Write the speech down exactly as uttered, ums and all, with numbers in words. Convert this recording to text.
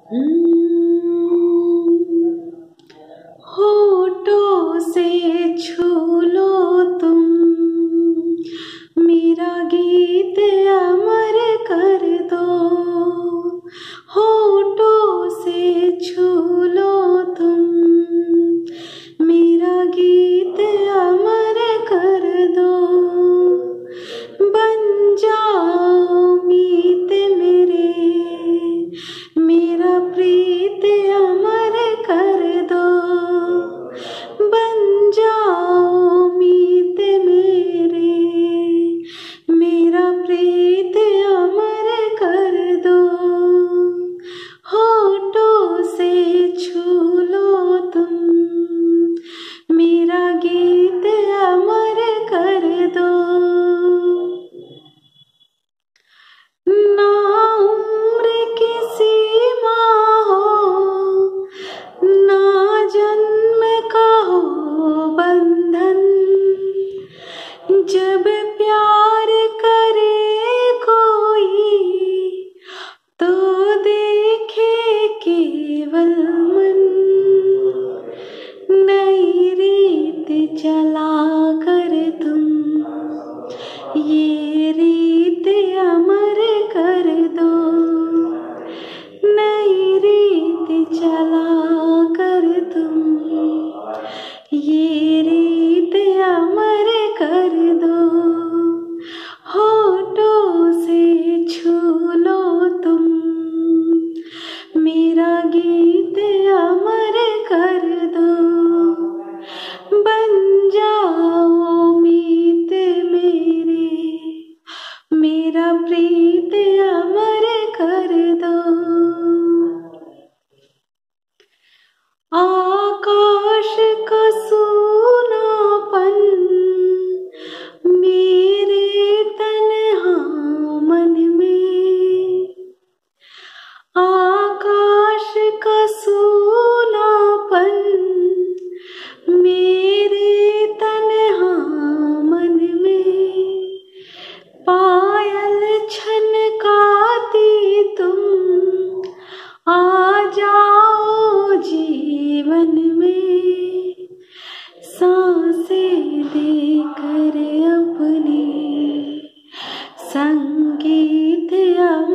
होठों से छू लो तुम, मेरा गीत अमर कर दो। होठों से छू लो तुम, मेरा गीत अमर कर दो। बन जाओ मीत मेरे, मेरा प्रीत अमर कर दो। बन जाओ मीत मेरे, मेरा प्रीत अमर कर दो। होठों से छू लो तुम, मेरा गीत अमर कर दो। ना उम्र की सीमा हो, ना जन्म का हो बंधन, जब प्यार करे कोई तो देखे केवल मन। नई रीत चला कर तुम, ये रीत अमर कर दो। नई रीत चला कर तुम, ये रीत अमर कर दो। होठों से छू लो तुम, मेरा गीत अमर कर दो। बन जाओ मीत मेरे, मेरा प्रीत अमर कर दो। आकाश का सूनापन मेरे तन्हा मन में, आकाश का सूनापन मेरे तन्हा मन में। पायल छनकाती तुम, आ जाओ जीवन में। सांसें देकर अपनी संगीत अमर